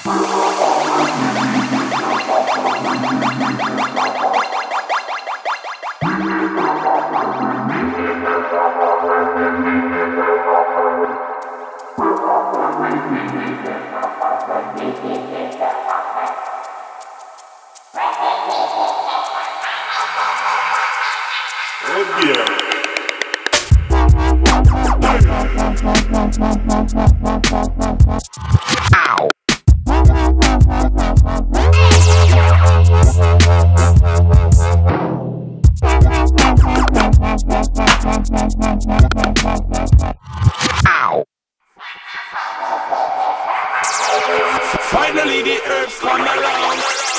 Finally the herbs come around.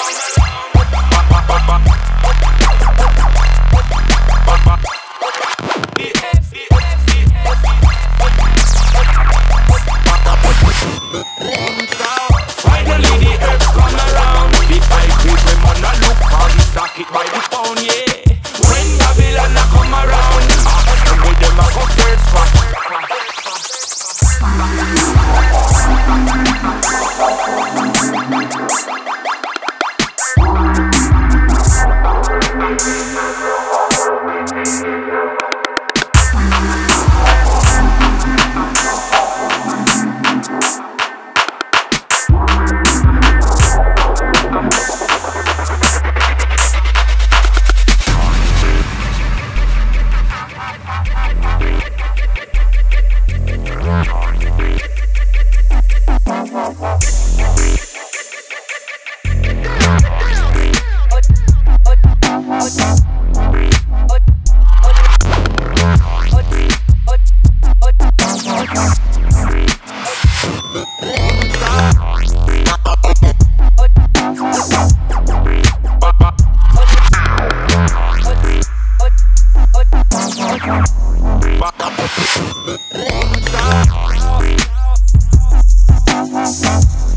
Finally the herbs come around. The pipe people man a look for the stock it by the pound, yeah. When Babylon a come around, with them a go search for. Bye.